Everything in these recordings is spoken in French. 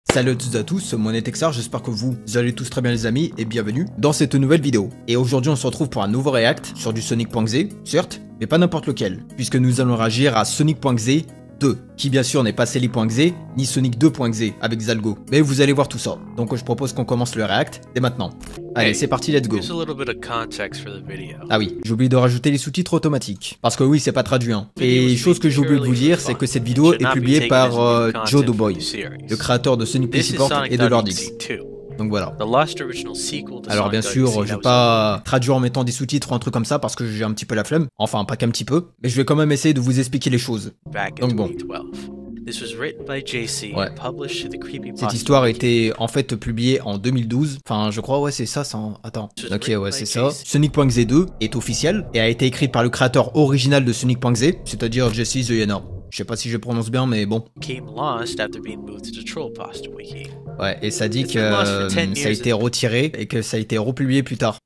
Salut à toutes et à tous, moi Netexar, j'espère que vous allez tous très bien les amis et bienvenue dans cette nouvelle vidéo. Et aujourd'hui on se retrouve pour un nouveau react sur du Sonic.exe, certes, mais pas n'importe lequel, puisque nous allons réagir à Sonic.exe 2, qui bien sûr n'est pas Sally.exe ni Sonic 2.exe avec Zalgo, mais vous allez voir tout ça. Donc je propose qu'on commence le react dès maintenant. Allez, c'est parti, let's go. Ah oui, j'ai oublié de rajouter les sous-titres automatiques, parce que oui, c'est pas traduit. Hein. Et chose que j'ai oublié de vous dire, c'est que cette vidéo est publiée par Joe Doughboy, le créateur de Sonic Play Support et de Lord X. Donc voilà. Alors bien sûr, je vais pas traduire en mettant des sous-titres ou un truc comme ça parce que j'ai un petit peu la flemme. Enfin, pas qu'un petit peu, mais je vais quand même essayer de vous expliquer les choses. Donc bon. Ouais. Cette histoire a été en fait publiée en 2012. Enfin, je crois, ouais, c'est ça. Attends. Ok, ouais, c'est ça. Sonic.exe 2 est officiel et a été écrite par le créateur original de Sonic.exe, c'est-à-dire Jesse the Yenna. Je sais pas si je prononce bien, mais bon. Ouais, et ça dit que ça a été retiré et que ça a été republié plus tard.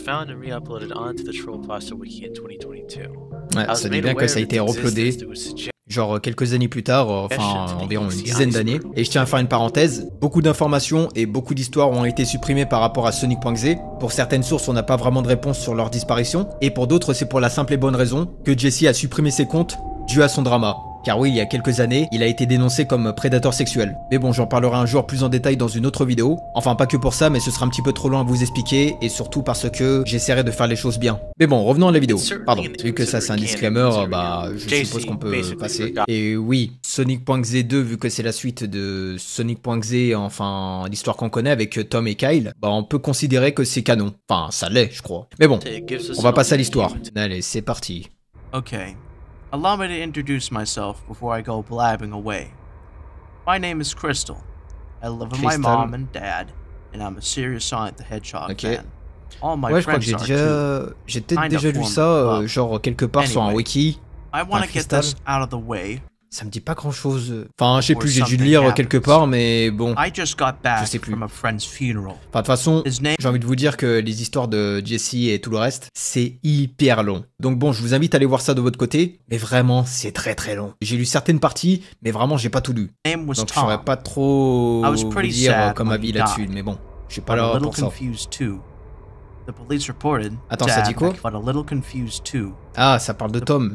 Ouais, ça dit bien que ça a été uploadé. Genre quelques années plus tard, enfin environ une dizaine d'années. Et je tiens à faire une parenthèse, beaucoup d'informations et beaucoup d'histoires ont été supprimées par rapport à Sonic.exe. Pour certaines sources, on n'a pas vraiment de réponse sur leur disparition. Et pour d'autres, c'est pour la simple et bonne raison que Jesse a supprimé ses comptes dû à son drama. Car oui, il y a quelques années, il a été dénoncé comme prédateur sexuel. Mais bon, j'en parlerai un jour plus en détail dans une autre vidéo. Enfin, pas que pour ça, mais ce sera un petit peu trop long à vous expliquer, et surtout parce que j'essaierai de faire les choses bien. Mais bon, revenons à la vidéo. Pardon, vu que ça c'est un disclaimer, bah, je suppose qu'on peut passer. Et oui, Sonic.exe 2, vu que c'est la suite de Sonic.exe, enfin, l'histoire qu'on connaît avec Tom et Kyle, bah, on peut considérer que c'est canon. Enfin, ça l'est, je crois. Mais bon, on va passer à l'histoire. Allez, c'est parti. Ok. Allow me to introduce myself before I go blabbing away. My name is Crystal. I live with my mom and dad, and I'm a serious Sonic the Hedgehog fan. All my ouais, je crois que j'ai peut-être déjà lu ça, genre quelque part sur un wiki. I want to get this out of the way. Ça me dit pas grand chose. Enfin, je sais plus, j'ai dû le lire quelque part, mais bon. Je sais plus. Enfin, de toute façon, j'ai envie de vous dire que les histoires de Jesse et tout le reste, c'est hyper long. Donc bon, je vous invite à aller voir ça de votre côté, mais vraiment, c'est très très long. J'ai lu certaines parties, mais vraiment, j'ai pas tout lu. Donc je saurais pas trop vous dire comme avis là-dessus, mais bon, je suis pas là pour ça. Attends, ça dit quoi? Ah, ça parle de Tom.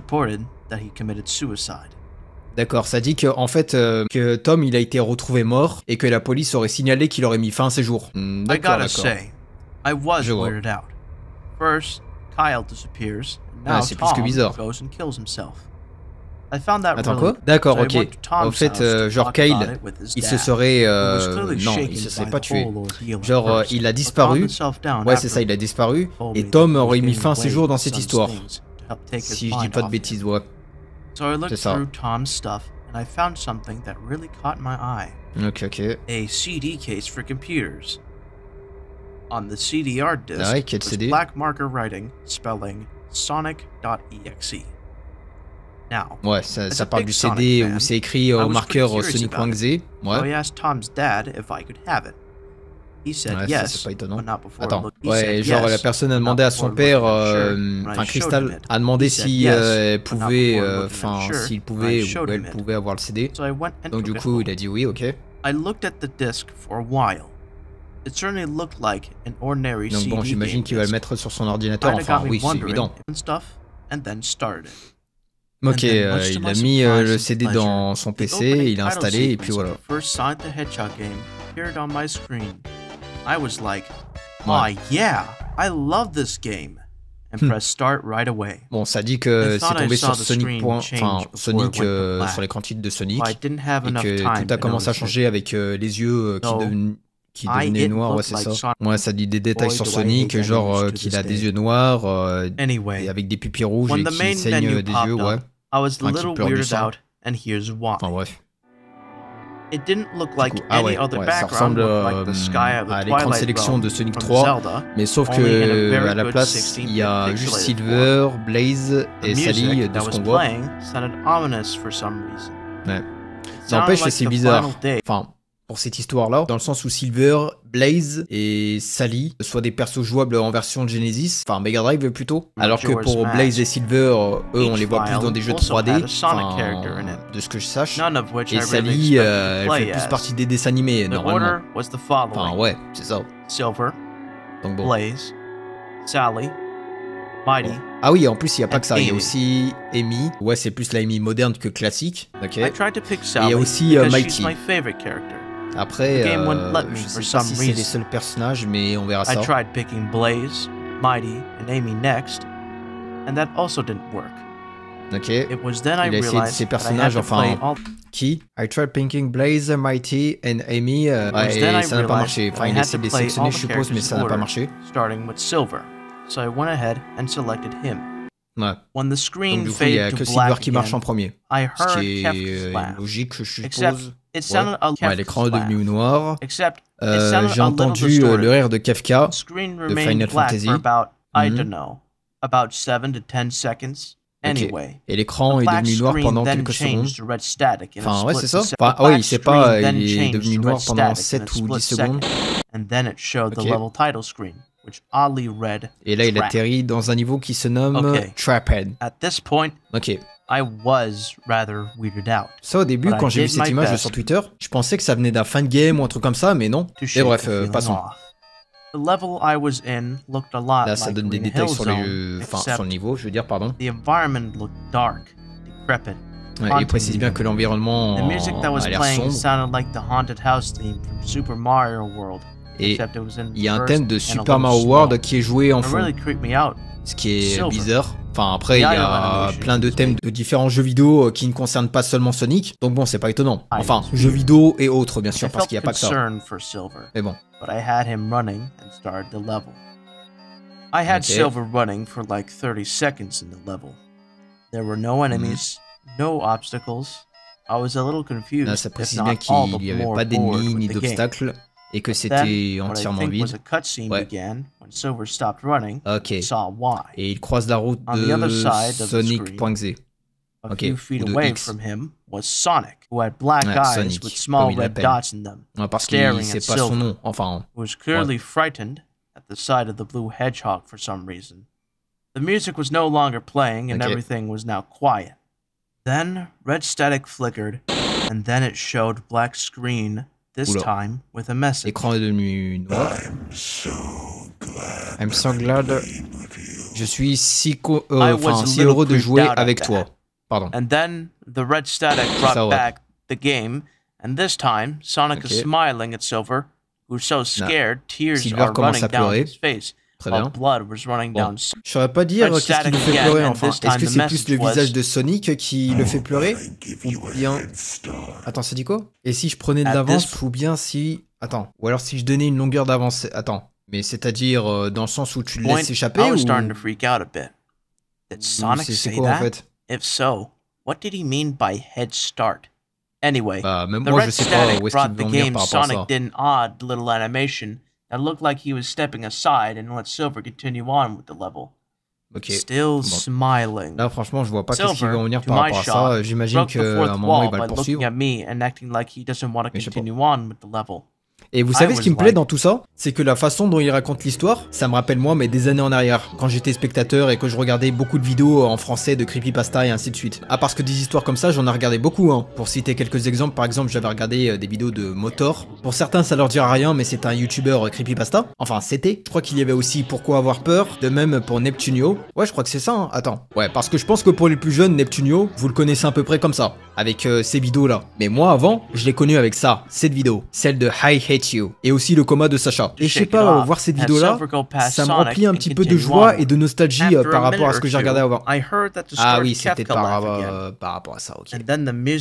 D'accord, ça dit que en fait que Tom il a été retrouvé mort et que la police aurait signalé qu'il aurait mis fin à ses jours. D'accord, je vois. Ah, c'est plus que bizarre. Attends quoi? D'accord, ok. En fait, genre Kyle, il se serait... non, il se serait pas tué. Genre, il a disparu. Ouais, c'est ça, il a disparu. Et Tom aurait mis fin à ses jours dans cette histoire. Si je dis pas de bêtises, ouais. So I looked through Tom's stuff and I found something that really caught my eye. Ok. A CD case for computers. On the CD hard disk was black marker writing spelling Sonic.exe. Now, ouais, ça parle du CD où c'est écrit au marqueur Sonic.exe. Ouais. So I asked Tom's dad if I could have it. He said yes, c'est pas étonnant. Attends, ouais, genre la personne a demandé à son père, enfin Crystal a demandé si pouvait, enfin s'il pouvait ou elle pouvait avoir le CD. Donc du coup il a dit oui, ok. Donc bon, j'imagine qu'il va le mettre sur son ordinateur, enfin oui, c'est évident. Ok, il a mis le CD dans son PC, il l'a installé et puis voilà. I was like, oh yeah, I love this game, and press start right away. Bon, ça dit que c'est tombé sur Sonic, sur l'écran titre de Sonic, et que tout a commencé à changer avec les yeux qui devenaient noirs, ouais c'est ça. Ouais, ça dit des détails sur Sonic, genre qu'il a des yeux noirs, et avec des pupilles rouges et qu'il saigne des yeux, ouais. Enfin, qu'il pleure du sang. Enfin bref. It didn't look like any other ça ressemble à l'écran de sélection de Sonic 3, mais sauf que à la place, il y a juste Silver, Blaze et Sally de ce qu'on voit. Ouais. N'empêche que c'est bizarre. Enfin, pour cette histoire-là, dans le sens où Silver, Blaze et Sally soient des persos jouables en version Genesis, enfin Mega Drive plutôt, alors que pour Blaze et Silver, eux on les voit plus dans des jeux 3D, de ce que je sache, et Sally, elle fait plus partie des dessins animés normalement. Enfin ouais, c'est ça. Silver, donc bon. Blaze, Sally, Mighty. Ah oui, en plus il n'y a pas que ça, il y a aussi Amy, ouais c'est plus la Amy moderne que classique, ok. Et il y a aussi Mighty. Après, je sais pas si c'est les seuls personnages, mais on verra ça. I tried picking Blaze, Mighty, and Amy next, and that also didn't work. Ok. Il a essayé ces personnages, enfin, qui? I tried picking Blaze, Mighty, and Amy, et ça n'a pas marché. Enfin, il a essayé de les sélectionner, je suppose, mais ça n'a pas marché. Starting with Silver, so I went ahead and selected him. Ouais. When the screen donc du coup, il n'y a que Silver qui marche en premier. Ce qui est logique, je suppose. Ouais, l'écran est devenu noir. J'ai entendu le rire de Kefka de Final Fantasy. Okay. Et l'écran est devenu noir pendant quelques secondes. Enfin, ouais, c'est ça. Enfin, oui, c'est pas, il est devenu noir pendant 7 ou 10 secondes. Okay. Et là, il atterrit dans un niveau qui se nomme Traphead. Ok. Ça, au début, quand j'ai vu cette image sur Twitter, je pensais que ça venait d'un fan game ou un truc comme ça, mais non. Et bref, passons. Là, ça donne des détails sur sur le niveau, je veux dire, pardon. Ouais, il précise bien que l'environnement a l'air sombre. Et il y a un thème de Super Mario World qui est joué en fond, ce qui est bizarre. Enfin, après, il y a plein de thèmes de différents jeux vidéo qui ne concernent pas seulement Sonic, donc bon, c'est pas étonnant. Enfin, jeux vidéo et autres, bien sûr, parce qu'il n'y a pas que ça. Mais bon. I had Silver running for like 30 seconds in the level. There were no enemies, no obstacles. I was a little confused. Là, ça précise bien qu'il n'y avait pas d'ennemis ni d'obstacles et que c'était entièrement vide. Ouais. Ok. Et il croise la route de Sonic.exe. Ok. Ou de X. Ouais, Sonic, comme il l'appelle. Ouais, parce qu'il sait pas son nom. Enfin. At the side of the blue hedgehog for some reason. The music was no longer playing and everything was now quiet. Then red static flickered and then it showed black screen, this time with a message. L'écran est devenu noir. I'm so glad. Je suis si heureux de jouer avec toi. Pardon. And then the red static brought back the game and this time Sonic is smiling at Silver. Who's so scared, tears are running down his face, while blood was running down. Je saurais pas dire qu'est-ce qui le fait pleurer, enfin. Est-ce que c'est plus le visage de Sonic qui le fait pleurer? Ou bien... Attends, ça dit quoi? Et si je prenais de l'avance, ou bien si... Attends, ou alors si je donnais une longueur d'avance... Attends, mais c'est-à-dire dans le sens où tu le laisses échapper, ou... C'est quoi, en fait? If so, what did he mean by head start? Anyway, même moi, je sais pas où est-ce qu'il veut en venir par rapport à ça. Sonic did an odd little animation that looked like he was stepping aside and let Silver continue on with the level. Ok. Still smiling. Là, franchement, je vois pas qu'est-ce qu'il veut en venir par rapport à ça. J'imagine qu'à un moment, il va le poursuivre. Et vous savez ce qui me plaît dans tout ça? C'est que la façon dont il raconte l'histoire, ça me rappelle moi, mais des années en arrière, quand j'étais spectateur et que je regardais beaucoup de vidéos en français de creepypasta et ainsi de suite. Ah, parce que des histoires comme ça, j'en ai regardé beaucoup, hein. Pour citer quelques exemples, par exemple, j'avais regardé des vidéos de Motor. Pour certains, ça leur dira rien, mais c'est un youtubeur creepypasta. Enfin, c'était. Je crois qu'il y avait aussi Pourquoi avoir peur, de même pour Neptunio. Ouais, je crois que c'est ça, hein. Attends. Ouais, parce que je pense que pour les plus jeunes, Neptunio, vous le connaissez à peu près comme ça, avec ces vidéos-là. Mais moi, avant, je l'ai connu avec ça, cette vidéo, celle de I Hate You, et aussi le coma de Sacha. Et je sais pas, voir cette vidéo-là, ça me remplit un petit peu de joie et de nostalgie par rapport à ce que j'ai regardé avant. Ah oui, c'était par rapport à ça, ok. Ouais,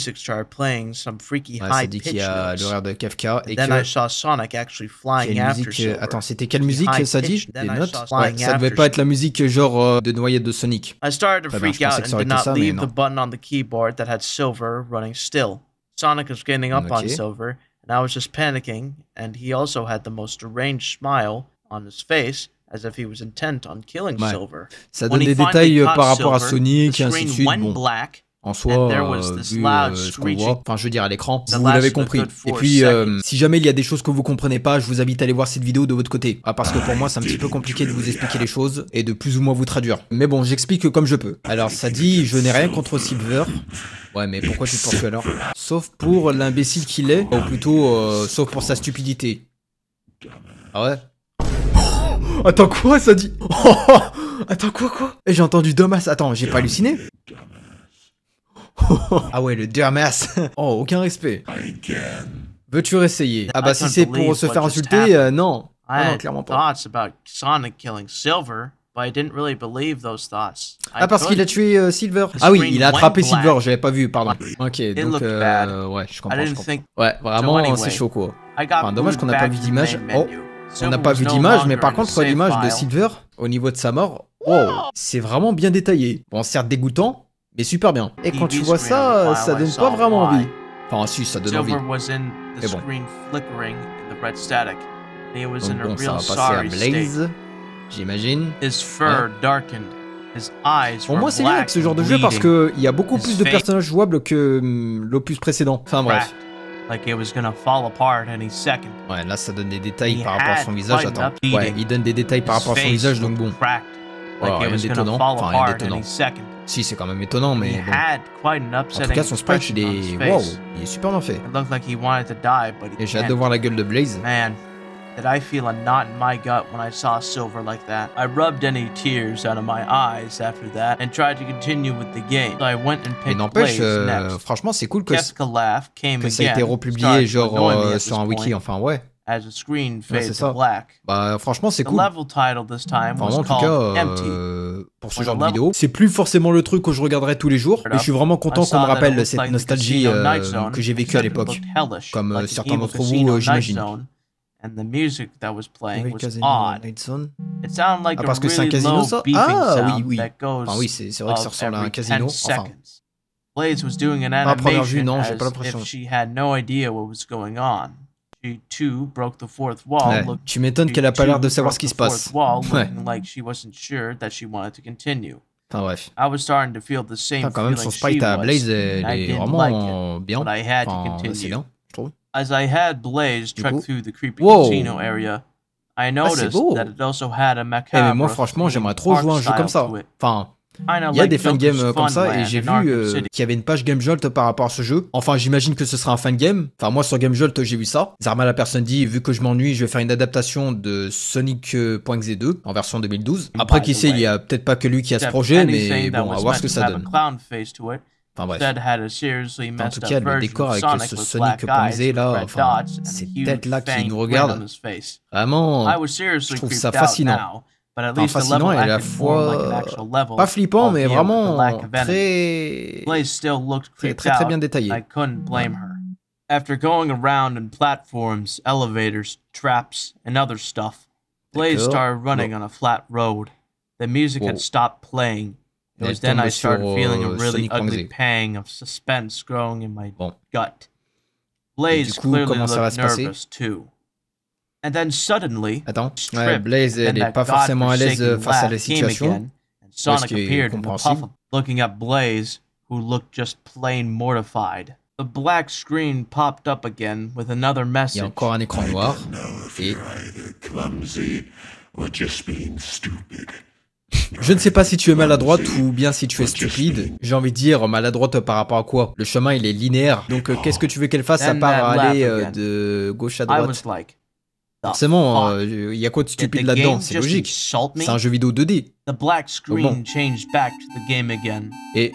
ça dit qu'il y a l'horaire de Kefka et que... musique... Attends, c'était quelle musique ça dit? Des notes? Ouais, ça devait pas être la musique genre de noyade de Sonic. I started to freak out and did not leave the button on the keyboard that had Silver running still. Sonic was getting up on Silver, and I was just panicking, and he also had the most deranged smile on his face, as if he was intent on killing Silver. Ça donne des détails par rapport à Sonic et ainsi de suite. Bon. en soi, vu ce qu'on voit, enfin je veux dire à l'écran, vous l'avez compris. Et puis si jamais il y a des choses que vous comprenez pas, je vous invite à aller voir cette vidéo de votre côté. Ah, parce que pour moi c'est un petit peu compliqué de vous expliquer les choses et de plus ou moins vous traduire. Mais bon, j'explique comme je peux. Alors ça dit, je n'ai rien contre Silver. Ouais, mais pourquoi tu te poursuis alors? Sauf pour l'imbécile qu'il est, ou plutôt sauf pour sa stupidité. Ah ouais? Attends quoi ça dit? Attends quoi? Et j'ai entendu dumbass. Attends, j'ai pas halluciné? Ah ouais, le dumbass. Oh, aucun respect. Veux-tu réessayer? Ah bah si c'est pour se faire insulter, non. Ah non, clairement pas. Ah parce qu'il a tué Silver. Ah oui, il a attrapé Silver, j'avais pas vu, pardon. Ok, donc ouais, je comprends. Ouais, vraiment c'est chaud quoi. Enfin, dommage qu'on n'a pas vu d'image. Oh, on n'a pas vu d'image, mais par contre l'image de Silver, au niveau de sa mort, wow, c'est vraiment bien détaillé. Bon, certes dégoûtant, mais super bien. Et quand tu vois ça, ça donne pas vraiment envie. Enfin si, ça donne envie. Mais bon. Donc bon, ça va passer à Blaze, j'imagine. Ouais. Pour moi c'est bien avec ce genre de jeu parce qu'il y a beaucoup plus de personnages jouables que l'opus précédent. Enfin bref. Ouais, là ça donne des détails par rapport à son visage. Attends. Ouais, il donne des détails par rapport à son visage, donc bon. Voilà, rien d'étonnant. Enfin, rien d'étonnant. Si, c'est quand même étonnant, mais bon. En tout cas, son sprite, il est... Wow, il est super bien fait. Et j'ai hâte de voir la gueule de Blaze. Did I feel a knot in my gut when I saw Silver like that. I rubbed any tears out of my eyes after that and tried to continue with the game. So I went and picked Blaze next. Franchement, c'est cool que ça a été republié genre sur un wiki, enfin ouais. As a screen fades to black. Bah franchement c'est cool. The level title this time was en tout cas, pour ce genre de vidéo, c'est plus forcément le truc que je regarderai tous les jours. Et je suis vraiment content qu'on me rappelle cette nostalgie que j'ai vécue à l'époque, comme certains d'entre vous, j'imagine. And the music that was playing was odd. It sounded like parce que c'est un casino, ça? Ah oui. Enfin oui, c'est vrai que ça ressemble à un casino. Enfin. Blaze was doing an animation as if she had no idea what was going on. She too broke the fourth wall. Ouais, tu m'étonnes qu'elle a pas l'air de savoir ce qui se passe. Ouais. Like she wasn't sure that she wanted to continue. Enfin bref. I was starting to feel the same quand même son sprite à Blaze est vraiment bien. Enfin, c'est bien, je trouve. As I had Blaze trek through the creepy casino area, I noticed that it also had a macabre. Mais moi franchement, j'aimerais trop jouer un jeu comme ça. Enfin, il y a des fangames comme ça et j'ai vu qu'il y avait une page GameJolt par rapport à ce jeu. Enfin, j'imagine que ce sera un fangame. Enfin, moi sur GameJolt, j'ai vu ça. Zarma la personne dit, vu que je m'ennuie, je vais faire une adaptation de Sonic.exe 2 en version 2012. Après, qui sait, il y a peut-être pas que lui qui a ce projet, mais bon, on va voir ce que ça donne. Enfin bref. En tout cas, le décor avec ce Sonic.exe là, enfin, cette tête là qui nous regarde, vraiment, je trouve ça fascinant. Enfin, fascinant et à la fois pas flippant, mais vraiment très bien détaillé. After going around in platforms, elevators, traps, and other stuff, Blaze started running on a flat road. The music had stopped playing. It was then I started feeling a really ugly pang of suspense growing in my gut. Blaze clearly looked nervous too. And then suddenly, Blaze n'est pas forcément à l'aise face à la situation. Sonic appeared in the puff, looking at Blaze, who looked just plain mortified. The black screen popped up again with another message. Il y a encore un écran noir et je ne sais pas si tu es maladroite ou bien si tu es stupide. J'ai envie de dire maladroite par rapport à quoi? Le chemin il est linéaire. Donc qu'est-ce que tu veux qu'elle fasse à part aller de gauche à droite? Forcément, il y a quoi de stupide là-dedans? C'est logique. C'est un jeu vidéo 2D. Et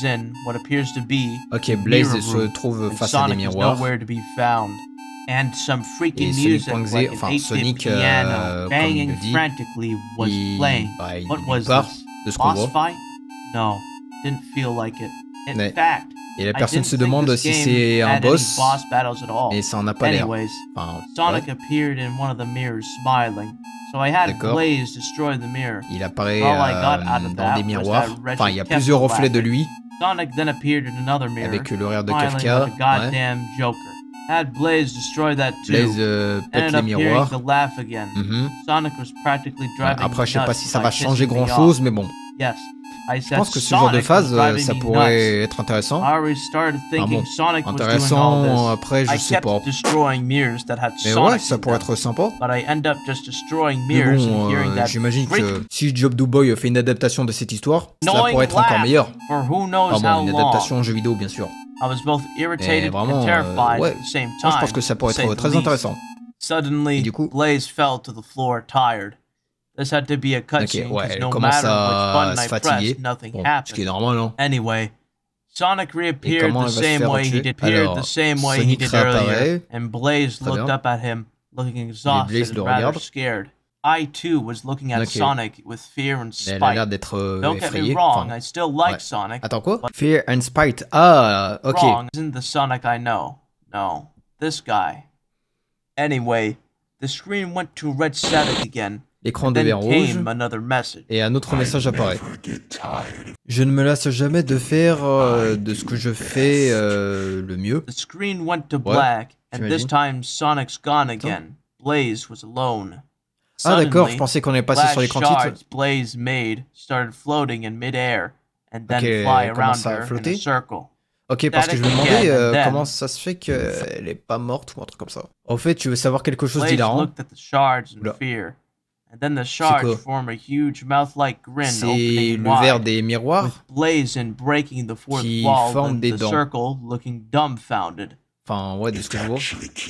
ok, Blaze se trouve face à des miroirs. And some freaking music, like an 8-bit piano banging frantically was playing. What was this? Boss fight? No, didn't feel like it. In fact, et la personne se demande si c'est un boss, mais ça en a pas l'air. Enfin, Sonic appeared in one of the mirrors smiling. So I had Blaze destroy the mirror. Il apparaît dans des miroirs. Enfin, il y a plusieurs reflets de lui. Sonic then appeared in another mirror, avec le rire de Kafka. Like a goddamn Joker. Had Blaze destroy that too. Blaze pète les miroirs. Sonic was practically driving après, je sais pas si ça va changer grand chose, mais bon. Yes. Je pense que ce genre de phase, ça pourrait être intéressant. Ah bon, intéressant, après, je sais pas. Mais ouais, ça pourrait être sympa. Mais bon, j'imagine que si Job Duboy fait une adaptation de cette histoire, ça pourrait être encore meilleur. Ah bon, une adaptation en jeu vidéo, bien sûr. Mais vraiment, ouais, moi, je pense que ça pourrait être très intéressant. Et du coup, This had to be a cutscene ouais, no commence matter which à button se I fatiguer. pressed, nothing Bon, happened. ce qui est normal, hein. Anyway, Sonic reappeared the elle va se same faire way he tuer? did, appeared Alors, the same way he Sonic did earlier, réapparaît. and Blaze Très looked bien. up at him, looking Et exhausted Blaze le and rather regarde. scared. I too was looking at Sonic with fear and Elle a l'air spite. d'être Don't get effrayée. me wrong, Enfin, I still like ouais. Sonic. Attends, quoi? Fear and Spite. Ah, ok. Wrong isn't the Sonic I know. No, this guy. Anyway, the screen went to red static again. L'écran devient rouge et un autre message apparaît. Je ne me lasse jamais de faire de ce que je fais le mieux. The screen went to black, and this time Sonic's gone again. Blaze was alone. Ah d'accord, je pensais qu'on est passé sur l'écran titre. Blaze made started floating in mid-air and then fly around her in a circle. Ok, parce que je me demandais comment ça se fait qu'elle est pas morte ou un truc comme ça. En fait, tu veux savoir quelque chose d'hilarant? And then the shards form a huge mouth-like grin opening le verre des miroirs with Blaze in breaking the fourth wall in the circle, looking dumbfounded. Enfin, ouais, de ce que je vois.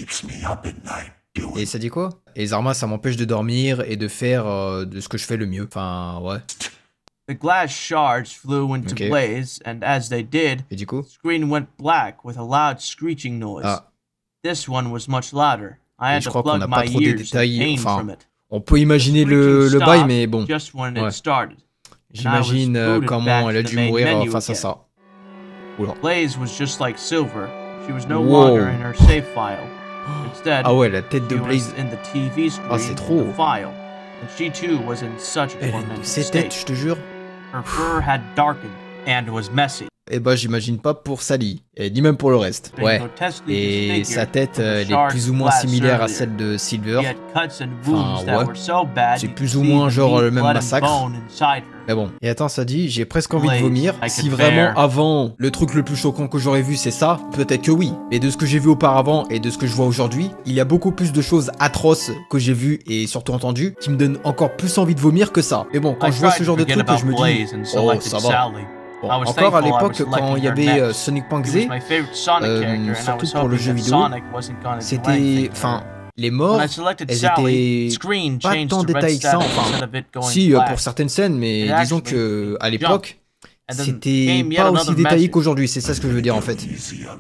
Et ça dit quoi? Et Zarma, ça m'empêche de dormir et de faire de ce que je fais le mieux. Enfin, ouais. The glass shards flew into Blaze, and as they did, et du coup? The screen went black with a loud screeching noise. Ah. This one was much louder. I had je to crois qu'on plug n'a pas my trop de ears détails. and aim Enfin, from it. on peut imaginer le bail, mais bon. Ouais. J'imagine comment elle a dû mourir face à ça. Oula. Blaze was just like Silver. She was no longer in her save file. Instead, ah ouais, la tête de Blaze. In the TV screen, ah, c'est trop. File. And she too was in such a tormented state. Têtes, je te jure. Her fur had darkened and was messy. Eh ben, j'imagine pas pour Sally, et ni même pour le reste. Ouais. Et sa tête, elle est plus ou moins similaire à celle de Silver. Enfin, ouais. C'est plus ou moins genre le même massacre. Mais bon. Et attends, ça dit, j'ai presque envie de vomir. Si vraiment avant, le truc le plus choquant que j'aurais vu, c'est ça, peut-être que oui. Mais de ce que j'ai vu auparavant et de ce que je vois aujourd'hui, il y a beaucoup plus de choses atroces que j'ai vues et surtout entendues qui me donnent encore plus envie de vomir que ça. Mais bon, quand je vois ce genre de truc, je me dis, oh, ça va. Bon, encore à l'époque, quand il y avait Sonic.exe, surtout pour le jeu vidéo, c'était... Enfin, les morts, elles étaient pas tant détaillées que ça, enfin, si, pour certaines scènes, mais disons que à l'époque, c'était pas aussi détaillé qu'aujourd'hui, c'est ça ce que je veux dire en fait.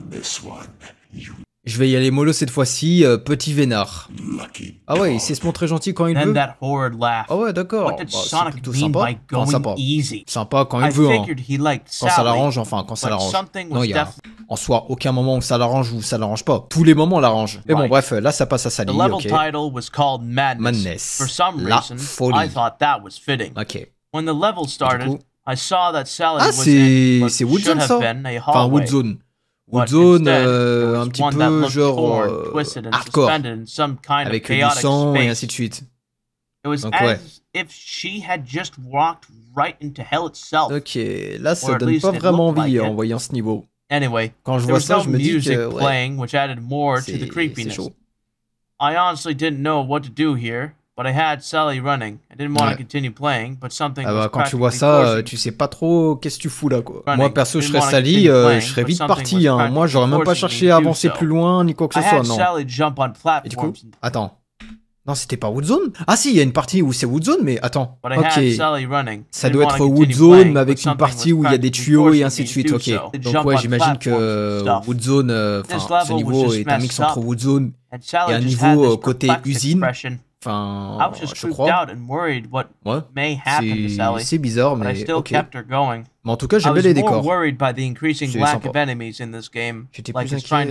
Je vais y aller mollo cette fois-ci, petit vénard. Ah ouais, il sait se montrer gentil quand il veut. Ah ouais, d'accord. Bah, c'est plutôt sympa. Enfin, sympa. Sympa quand il veut, hein. Quand ça l'arrange, enfin, quand ça l'arrange. Non, il y a en soi aucun moment où ça l'arrange ou ça l'arrange pas. Tous les moments l'arrangent. Mais bon, bref, là ça passe à Sally, ok. Madness. La folie. Ok. Du coup... Ah, c'est Woodzone ça? Enfin, Woodzone. Woodzone, un petit peu genre hardcore, avec du sang et ainsi de suite. Donc ouais. Ok, là ça donne pas vraiment envie en voyant ce niveau. Quand je vois ça, je me dis que ouais, c'est chaud. I honestly didn't know what to do here, but I had Sally running. I didn't want to continue playing, but something was quand tu vois ça, tu sais pas trop qu'est-ce que tu fous là quoi. Moi perso, je serais Sally, je serais vite parti. Hein. Moi, j'aurais même pas cherché à avancer plus loin ni quoi que ce soit, non. Et du coup, attends. Non, c'était pas Woodzone? Ah si, il y a une partie où c'est Woodzone, mais attends. Ok. Ça doit être Woodzone, mais avec une partie où il y a des tuyaux et ainsi de suite, ok. Donc ouais, j'imagine que Woodzone, enfin, ce niveau est un mix entre Woodzone et un niveau côté usine. Enfin, je crois. Ouais, c'est bizarre, mais ok. Mais en tout cas, j'aime bien les décors. C'est sympa. J'étais plus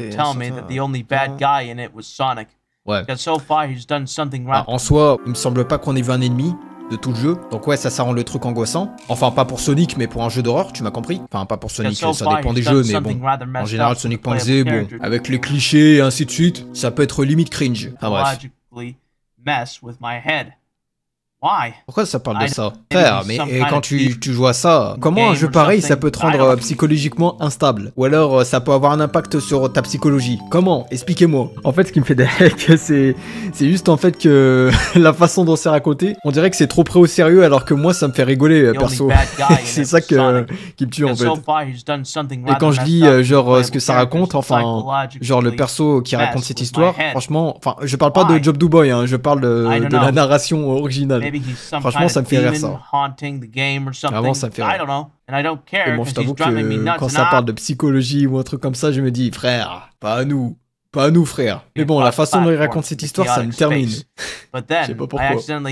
inquiet. Ouais. En soi, il me semble pas qu'on ait vu un ennemi de tout le jeu. Donc ouais, ça rend le truc angoissant. Enfin, pas pour Sonic, mais pour un jeu d'horreur, tu m'as compris. Enfin, pas pour Sonic, ça dépend des jeux, mais bon. En général, Sonic.exe, bon, avec les clichés et ainsi de suite, ça peut être limite cringe. Enfin bref. Why? Pourquoi ça parle de ça? Frère, mais quand tu joues à ça, comment un jeu pareil ça peut te rendre psychologiquement instable? Ou alors ça peut avoir un impact sur ta psychologie? Comment? Expliquez-moi. En fait, ce qui me fait des hacks, c'est juste en fait que la façon dont c'est raconté, on dirait que c'est trop pris au sérieux alors que moi ça me fait rigoler perso. C'est ça qui me tue en fait. Et quand je lis genre ce que ça raconte, enfin genre le perso qui raconte cette histoire, franchement, enfin je parle pas de Job Dubois, hein, je parle de la narration originale. Franchement, ça me fait rire ça. Vraiment, ça me fait rire. Et bon, je t'avoue que quand ça parle de psychologie ou un truc comme ça, je me dis, frère, pas à nous. Pas à nous, frère. Mais bon, la façon dont il raconte cette histoire, ça me termine. Je sais pas pourquoi.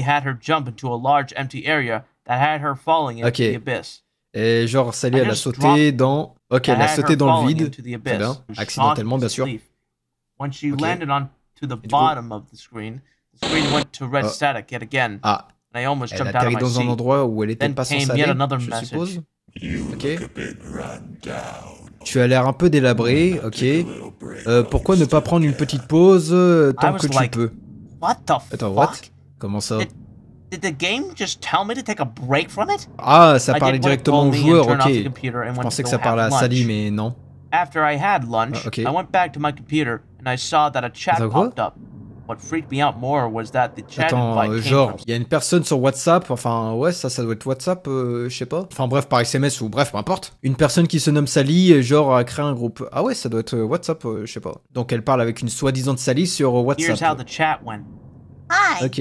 Ok. Et genre, Sally, elle a sauté dans... Ok, elle a sauté dans le vide. Très bien. Accidentellement, bien sûr. Okay. Ah, elle atterrit dans un endroit où elle était pas censée aller, je suppose. Ok. Tu as l'air un peu délabré, ok. Pourquoi ne pas prendre une petite pause tant que tu peux? Attends, what? Comment ça? Ah, ça parlait directement au joueur, ok. Je pensais que ça parlait à Sally, mais non. Ok. Attends, genre, il y a une personne sur WhatsApp, enfin, ouais, ça doit être WhatsApp, je sais pas. Enfin, bref, par SMS ou bref, peu importe. Une personne qui se nomme Sally, genre, a créé un groupe. Ah ouais, ça doit être WhatsApp, je sais pas. Donc, elle parle avec une soi-disant Sally sur WhatsApp. Ok.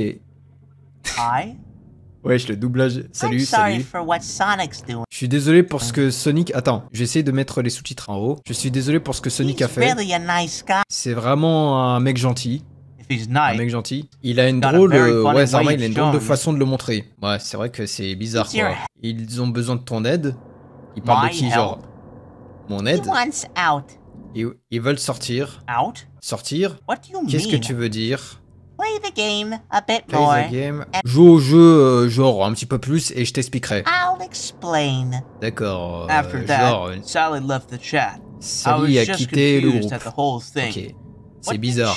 Ouais, je le doublage. Salut, salut. Je suis désolé pour ce que Sonic... Attends, je vais essayer de mettre les sous-titres en haut. Je suis désolé pour ce que Sonic a fait. C'est vraiment un mec gentil. Un mec gentil. Il a une drôle, ouais, Zarma, il a une drôle de façon de le montrer. Ouais, c'est vrai que c'est bizarre, quoi. Ils ont besoin de ton aide. Ils parlent de qui, genre? Mon aide? Ils veulent sortir. Sortir? Qu'est-ce que tu veux dire? Play the game. Joue au jeu, genre, un petit peu plus, et je t'expliquerai. D'accord, genre... Sally a quitté le groupe. Ok. C'est bizarre.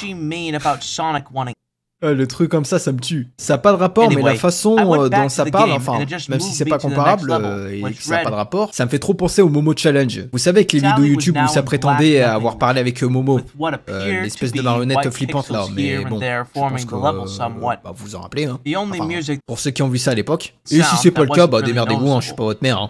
Le truc comme ça me tue. Ça n'a pas de rapport, mais la façon dont ça parle, enfin, même si c'est pas comparable et que ça n'a pas de rapport, ça me fait trop penser au Momo Challenge. Vous savez, avec les vidéos YouTube où ça prétendait avoir parlé avec Momo, l'espèce de marionnette flippante là, mais bon, je pense que bah, vous en rappelez, hein. Enfin, pour ceux qui ont vu ça à l'époque. Et si c'est pas le cas, bah démerdez-vous, hein, je suis pas votre mère, hein.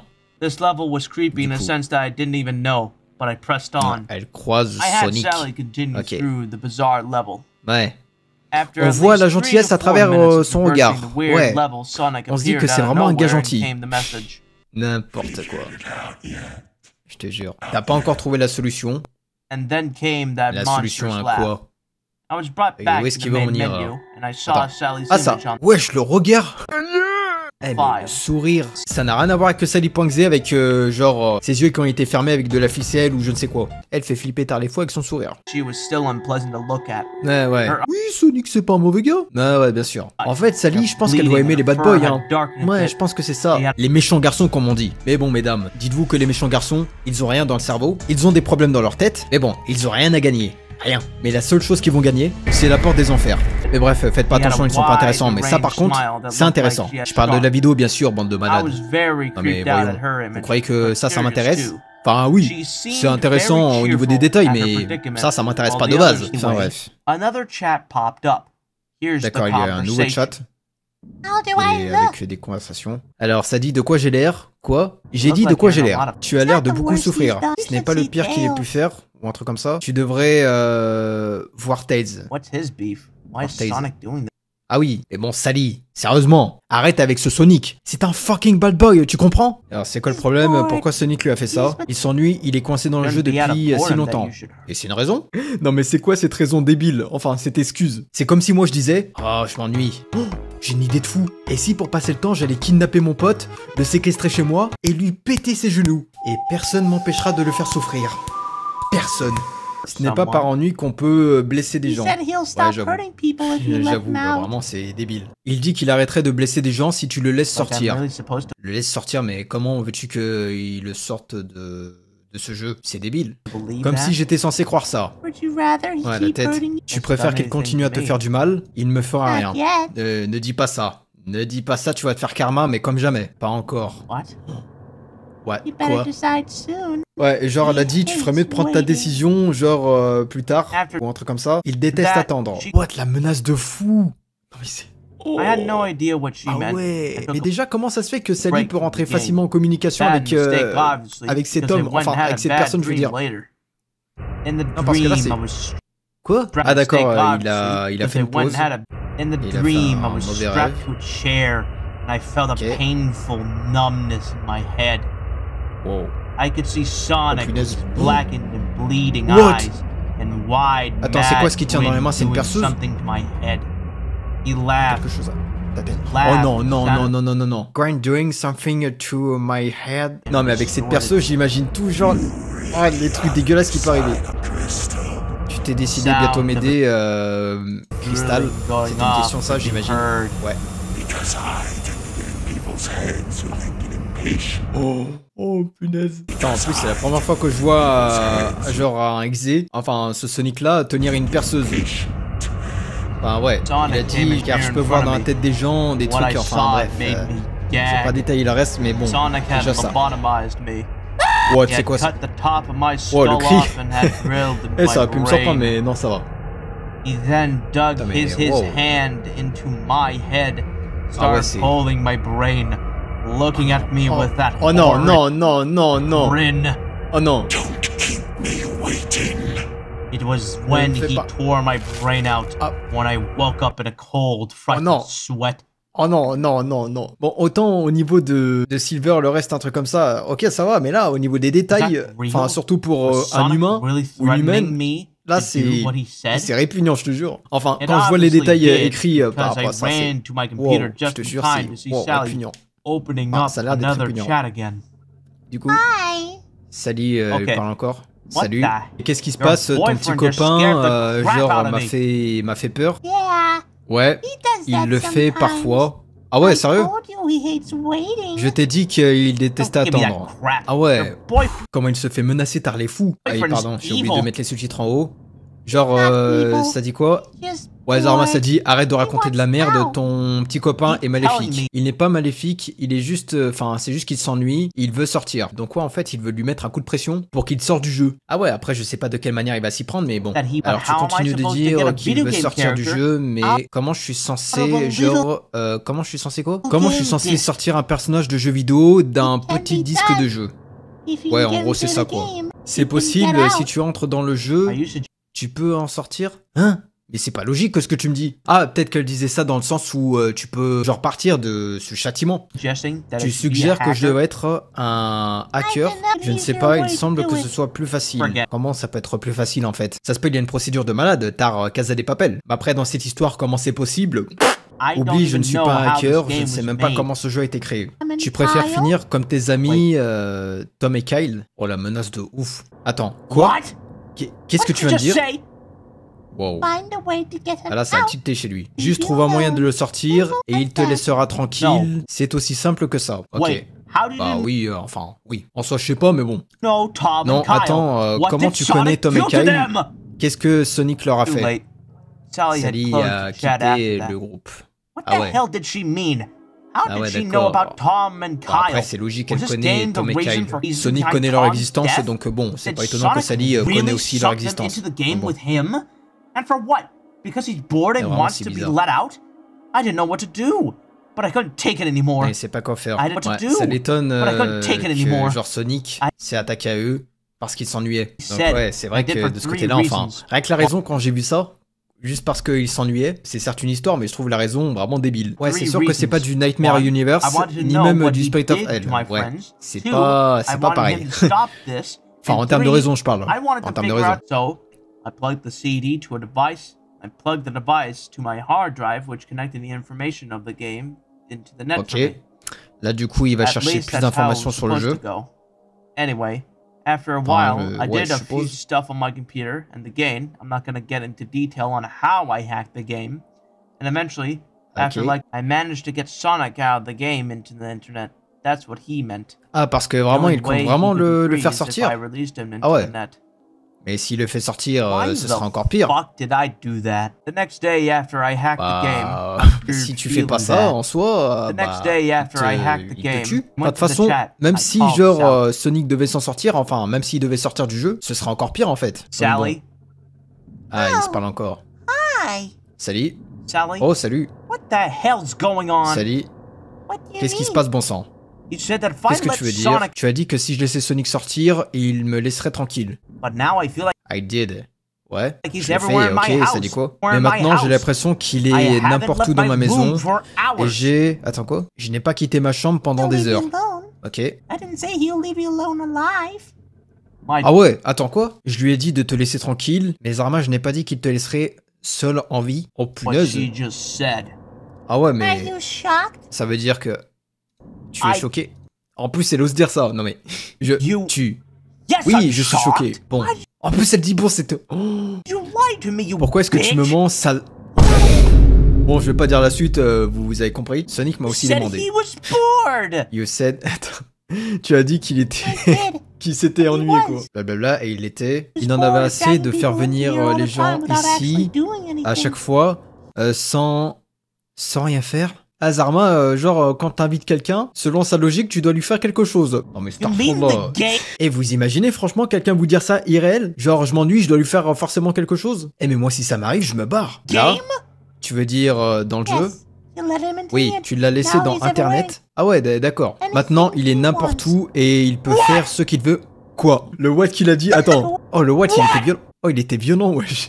Elle croise Sonic. Ok. Ouais. On voit la gentillesse à travers son regard. Ouais. On se dit que c'est vraiment un gars gentil. N'importe quoi. Je te jure. T'as pas encore trouvé la solution. La solution à quoi? Et où est-ce qu'il va en venir? Attends. Ah ça. Wesh, le regard. Eh, mais le sourire, ça n'a rien à voir avec Sally.exe avec genre ses yeux qui ont été fermés avec de la ficelle ou je ne sais quoi. Elle fait flipper tard les fois avec son sourire. Ouais. Oui, Sonic c'est pas un mauvais gars. Ouais, bien sûr. En fait, Sally, je pense qu'elle doit aimer les bad boys, hein. Ouais, je pense que c'est ça. Les méchants garçons comme on dit. Mais bon, mesdames, dites-vous que les méchants garçons, ils ont rien dans le cerveau, ils ont des problèmes dans leur tête, mais bon, ils ont rien à gagner. Rien. Mais la seule chose qu'ils vont gagner, c'est la porte des enfers. Mais bref, faites pas attention, ils sont pas intéressants. Mais ça par contre, c'est intéressant. Je parle de la vidéo bien sûr, bande de malades. Non mais voyons, vous croyez que ça m'intéresse? Enfin oui, c'est intéressant au niveau des détails, mais ça m'intéresse pas de base. Enfin bref. D'accord, il y a un nouveau chat. Et avec des conversations. Alors, ça dit de quoi j'ai l'air? Quoi? J'ai dit de quoi j'ai l'air. Tu as l'air de beaucoup souffrir. Ce n'est pas le pire qu'il ait pu faire, ou un truc comme ça. Tu devrais voir Tails. Ah oui, mais bon, Sally, sérieusement, arrête avec ce Sonic. C'est un fucking bad boy, tu comprends? Alors, c'est quoi le problème? Pourquoi Sonic lui a fait ça? Il s'ennuie, il est coincé dans le jeu depuis si longtemps. Et c'est une raison? Non mais c'est quoi cette raison débile? Enfin, cette excuse. C'est comme si moi je disais, oh, je m'ennuie. Oh, j'ai une idée de fou. Et si pour passer le temps, j'allais kidnapper mon pote, le séquestrer chez moi, et lui péter ses genoux. Et personne m'empêchera de le faire souffrir. Personne. Ce n'est pas par ennui qu'on peut blesser des gens. Ouais, j'avoue, bah, vraiment c'est débile. Il dit qu'il arrêterait de blesser des gens si tu le laisses sortir. Le laisse sortir, mais comment veux-tu qu'il le sorte de ce jeu? C'est débile. Comme si j'étais censé croire ça. Ouais, la tête. Tu préfères qu'il continue à te faire du mal? Il ne me fera rien. Ne dis pas ça. Ne dis pas ça, tu vas te faire karma, mais comme jamais. Pas encore. What? Ouais, quoi? Ouais, et genre, elle a dit, tu ferais mieux de prendre ta décision, genre, plus tard, ou un truc comme ça. Il déteste attendre. What, la menace de fou! Non, mais c'est... I had no idea what she meant. Ouais, mais déjà, comment ça se fait que Sally peut rentrer facilement en communication avec cet homme, enfin, avec cette personne, je veux dire. Non, parce que là, c'est... Quoi? Ah d'accord, il a fait une pause. In the dream, I was strapped to a chair, and I felt a painful numbness in my head. Wow. I could see Sonic with his blackened and bleeding eyes and wide, attends, c'est quoi ce qui tient dans les mains? C'est une perceuse? Something to my head. He laughed. Quelque chose à ta tête. Oh non, non, non, non, non, non, non. Grind doing something to my head. Non, mais avec cette perceuse, j'imagine tout genre... Ah, les trucs dégueulasses qui peuvent arriver. Tu t'es décidé de bientôt m'aider, Crystal. C'était une question ça, j'imagine. Ouais. Oh, punaise. Putain, en plus, c'est la première fois que je vois, genre, un Exe, enfin, ce Sonic-là, tenir une perceuse. Enfin, ouais, il a dit, car je peux voir dans la tête des gens, des trucs, enfin, bref. Je vais pas détailler le reste, mais bon, déjà ça. Ouais, tu sais quoi ça? Oh, le cri. Eh, ça aurait pu me surprendre, mais non, ça va. He then dug his hand into my head, started holding my brain, looking at me with that oh non, non, non, non, non. Grin. Oh non. It was when he tore my brain out, when I woke up in a cold, frightful sweat. Oh non, non, non, non. Bon, autant au niveau de Silver, le reste, un truc comme ça, ok, ça va, mais là, au niveau des détails, enfin, surtout pour un humain ou une humaine, là, c'est répugnant, je te jure. Enfin, quand je vois les détails écrits par rapport à ça, c'est... Wow, je te jure, c'est répugnant. Ah, ça a l'air d'être répugnant. Du coup, Sally parle encore. Salut. Qu'est-ce qui se passe? Ton petit copain, genre, m'a fait peur. Ouais, il le fait parfois. Ah ouais, sérieux? Je t'ai dit qu'il détestait attendre. Ah ouais. Comment il se fait menacer par les fous. Ah pardon, j'ai oublié de mettre les sous-titres en haut. Genre, ça dit quoi? Ouais, Zarma, ça dit arrête de raconter de la merde, ton petit copain est maléfique. Il n'est pas maléfique, il est juste... Enfin, c'est juste qu'il s'ennuie, il veut sortir. Donc ouais, en fait, il veut lui mettre un coup de pression pour qu'il sorte du jeu. Ah ouais, après, je sais pas de quelle manière il va s'y prendre, mais bon. Alors, tu continues de dire qu'il veut sortir du jeu, mais comment je suis censé, genre... comment je suis censé quoi? Comment je suis censé sortir un personnage de jeu vidéo d'un petit disque de jeu? Ouais, en gros, c'est ça, quoi. C'est possible, si tu entres dans le jeu, tu peux en sortir? Hein? Mais c'est pas logique que ce que tu me dis. Ah, peut-être qu'elle disait ça dans le sens où tu peux genre partir de ce châtiment. Tu suggères que je dois être un hacker? Je ne sais pas, il semble que ce soit plus facile. Comment ça peut être plus facile en fait? Ça se peut, il y a une procédure de malade, tar Casa des Papel. Après, dans cette histoire, comment c'est possible? Oublie, je ne suis pas un hacker, je ne sais même pas comment ce jeu a été créé. Tu préfères finir comme tes amis Tom et Kyle? Oh la menace de ouf. Attends, quoi? Qu'est-ce que tu viens de dire? Wow. Ah là, ça a tilté chez lui. Juste trouve un moyen de le sortir et il te laissera tranquille. C'est aussi simple que ça. Ok. Bah oui, enfin, oui. En soi, je sais pas, mais bon. Non, attends, comment tu connais Tom et Kyle? Qu'est-ce que Sonic leur a fait? Sally a quitté le groupe. Ah ouais. Ah ouais, d'accord. Bon, après, c'est logique, elle connaît Tom et Kyle. Sonic connaît leur existence, donc bon, c'est pas étonnant que Sally connaît aussi leur existence. Bon. And for what? Because he's bored and wants to be let out? I didn't know what to do, but I couldn't take it anymore. Mais c'est pas quoi faire. Ouais, ça l'étonne que genre Sonic s'est attaqué à eux parce qu'il s'ennuyait. Donc ouais, c'est vrai que de ce côté-là, enfin, rien que la raison quand j'ai vu ça, juste parce qu'il s'ennuyait, c'est certes une histoire, mais je trouve la raison vraiment débile. Ouais, c'est sûr que c'est pas du Nightmare Universe, ni même du Spirit of Hell. Ouais, c'est pas pareil. Enfin, en termes de raison, je parle. En termes de raison. I plugged the CD to a device. I plugged the device to my hard drive, which connected the information of the game into the net. Ok. Là, du coup, il va chercher plus d'informations sur le jeu. Anyway, after a while, I did a few stuff on my computer, and again, I'm not gonna get into detail on how I hacked the game. And eventually, after I managed to get Sonic out of the game into the internet. That's what he meant. Ah, parce que vraiment, il compte vraiment le faire sortir. Ah ouais. Mais s'il le fait sortir, ce sera encore pire. Si tu fais pas ça en soi, il te tue. De toute façon, même si genre Sonic devait s'en sortir, enfin même s'il devait sortir du jeu, ce sera encore pire en fait. Sally. Bon. Ah, il se parle encore. Salut. Sally. Oh, salut. What the hell's going on? Salut. Qu'est-ce qui se passe, bon sang? Qu'est-ce que tu veux dire? Tu as dit que si je laissais Sonic sortir, il me laisserait tranquille. I did. Ouais, je l'ai fait, ok, ça dit quoi? Mais maintenant, j'ai l'impression qu'il est n'importe où dans ma maison. Et j'ai... Attends, quoi? Je n'ai pas quitté ma chambre pendant des heures. Ok. Ah ouais, attends, quoi? Je lui ai dit de te laisser tranquille, mais Zarma, je n'ai pas dit qu'il te laisserait seul en vie. Oh, punaise. Ah ouais, mais... Ça veut dire que... Tu es choqué. En plus, elle ose dire ça. Non mais... Oui, je suis choqué. Bon. En plus, elle dit bon, c'est... Oh. Pourquoi est-ce que tu me mens, sale... Bon, je vais pas dire la suite, vous avez compris. Sonic m'a aussi demandé. You said... Attends. Tu as dit qu'il était... qu'il s'était ennuyé, quoi. Blablabla, et il était... Il en avait assez de faire venir les gens ici, à chaque fois, sans rien faire. Zarma, genre, quand t'invites quelqu'un, selon sa logique, tu dois lui faire quelque chose. Non mais Starfall, et vous imaginez, franchement, quelqu'un vous dire ça irréel? Genre, je m'ennuie, je dois lui faire forcément quelque chose? Eh mais moi, si ça m'arrive, je me barre. Là, tu veux dire dans le jeu? Oui, tu l'as laissé dans Internet. Ah ouais, d'accord. Maintenant, il est n'importe où et il peut faire ce qu'il veut. Quoi? Le what qu'il a dit? Attends. Oh, le what, il était violent. Oh, il était violent, wesh.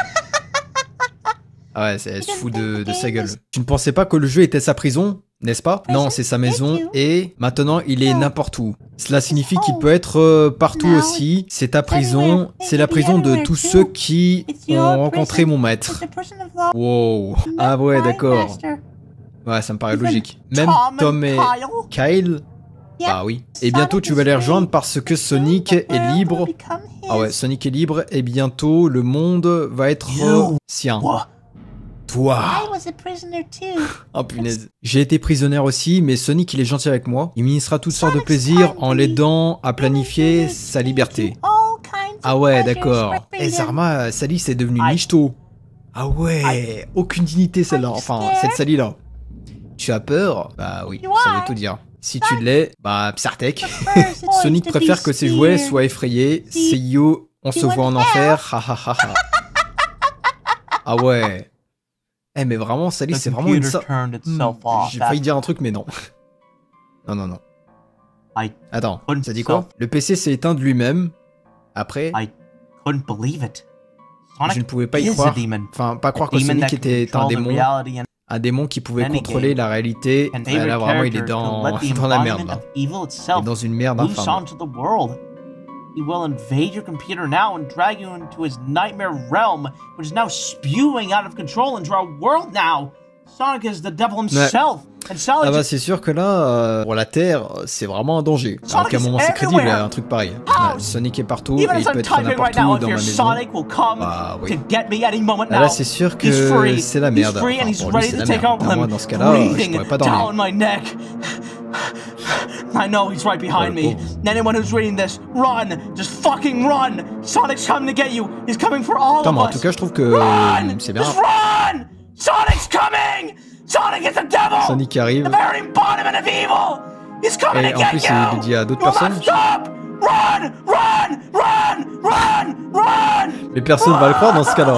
Ah ouais, elle se fout de sa gueule. Tu ne pensais pas que le jeu était sa prison, n'est-ce pas? Non, c'est sa maison et maintenant il est n'importe où. Cela signifie qu'il peut être partout aussi. C'est ta prison, c'est la prison de tous ceux qui ont rencontré mon maître. Wow. Ah ouais, d'accord. Ouais, ça me paraît logique. Même Tom et Kyle? Bah oui. Et bientôt tu vas les rejoindre parce que Sonic est libre. Ah ouais, Sonic est libre et bientôt le monde va être sien. Toi. Oh punaise. J'ai été prisonnière aussi, mais Sonic il est gentil avec moi. Il ministrera toutes sortes de plaisirs en l'aidant à planifier sa liberté. Ah ouais, d'accord. Et Zarma, Sally c'est devenu Michto. Ah ouais, aucune dignité celle-là, enfin cette Sally là. Tu as peur? Bah oui, ça veut tout dire. Si tu l'es, bah Psartek. Sonic préfère que ses jouets soient effrayés. C'est yo, on se voit en enfer. Ah ouais. Eh mais vraiment, Sally, c'est vraiment une J'ai failli dire un truc, mais non. Non. Attends, ça dit quoi? Le PC s'est éteint de lui-même. Après... Je ne pouvais pas y croire. Enfin, pas croire que Sonic était un démon. Un démon qui pouvait contrôler la réalité. Là, vraiment, il est dans la merde, là. Il est dans une merde infâme. He will invade your computer now and drag you into his nightmare realm, which is now spewing out of control into our world now. Sonic is the devil himself. And ah bah c'est sûr que là, pour la Terre, c'est vraiment un danger. Alors qu'à un moment c'est crédible, un truc pareil. Sonic est partout et il peut être n'importe où dans ma maison. Bah oui. Là c'est sûr que c'est la merde. Enfin, pour lui c'est la merde. Moi dans ce cas-là, je pourrais pas dormir. I know he's right behind me. Anyone who's reading this, run! Just fucking run! Sonic's coming to get you. He's coming for all of us. En tout cas, je trouve que c'est bien. Just run! Sonic's coming! Sonic is the devil! Sonic arrive. The very embodiment of evil. He's coming to get you. Et en plus, il le dit à d'autres personnes. Stop! Run! Run! Run! Run! Run! Mais personne va le croire dans ce cas-là.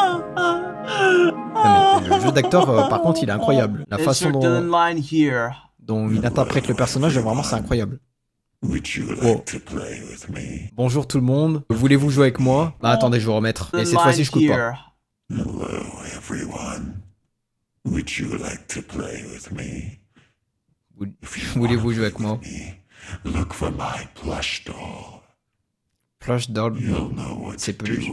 Le jeu d'acteur, par contre, il est incroyable. La façon dont il interprète le personnage, vraiment, c'est incroyable. Oh. Bonjour tout le monde. Voulez-vous jouer avec moi? Bah attendez, je vais remettre. Et cette fois-ci, je coupe pas. Voulez-vous jouer avec moi? Plush doll. C'est peluche.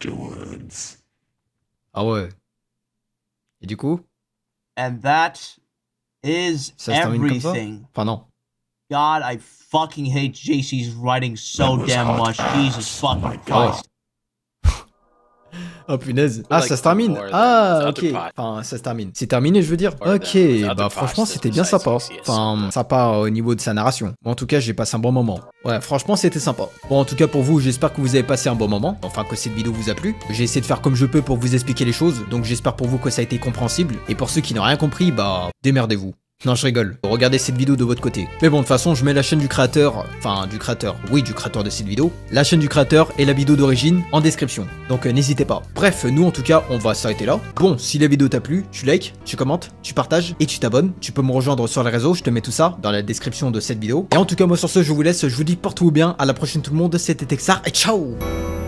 Ah ouais. Et du coup? And that is everything. Enfin non. God, I fucking hate JC's writing so damn much. Jesus fucking Christ. Oh punaise. Ah, ça se termine. Ah, ok. Enfin, ça se termine. C'est terminé, je veux dire. Ok, bah franchement, c'était bien sympa. Enfin, sympa au niveau de sa narration. Bon, en tout cas, j'ai passé un bon moment. Ouais, franchement, c'était sympa. Bon, en tout cas, pour vous, j'espère que vous avez passé un bon moment. Enfin, que cette vidéo vous a plu. J'ai essayé de faire comme je peux pour vous expliquer les choses. Donc, j'espère pour vous que ça a été compréhensible. Et pour ceux qui n'ont rien compris, bah, démerdez-vous. Non, je rigole. Regardez cette vidéo de votre côté. Mais bon, de toute façon, je mets la chaîne du créateur, du créateur de cette vidéo, la chaîne du créateur et la vidéo d'origine en description. Donc n'hésitez pas. Bref, nous en tout cas, on va s'arrêter là. Bon, si la vidéo t'a plu, tu likes, tu commentes, tu partages et tu t'abonnes. Tu peux me rejoindre sur les réseaux, je te mets tout ça dans la description de cette vidéo. Et en tout cas, moi sur ce, je vous laisse, je vous dis portez-vous bien, à la prochaine tout le monde, c'était Texar et ciao!